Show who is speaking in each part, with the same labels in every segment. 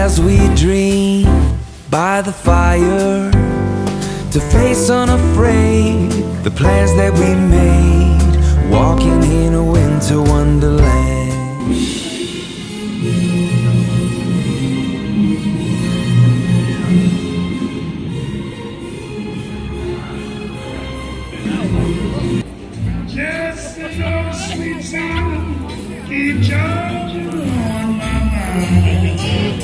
Speaker 1: as we dream by the fire, to face unafraid the plans that we made, walking in a winter wonderland.
Speaker 2: Just enough sweet sound, keep charging on my mind.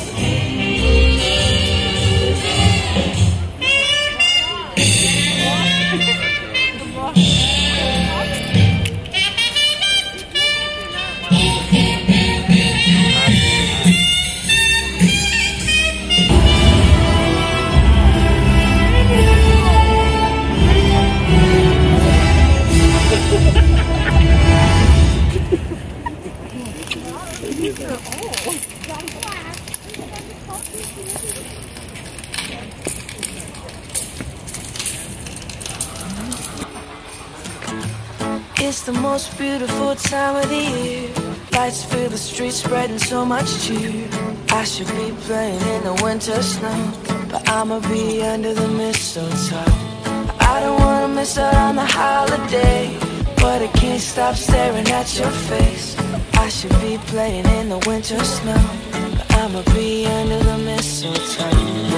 Speaker 3: It's the most beautiful time of the year. Lights fill the streets, spreading so much cheer. I should be playing in the winter snow, but I'ma be under the mistletoe. I don't wanna miss out on the holiday, but I can't stop staring at your face. I should be playing in the winter snow, but I'ma be under the mistletoe.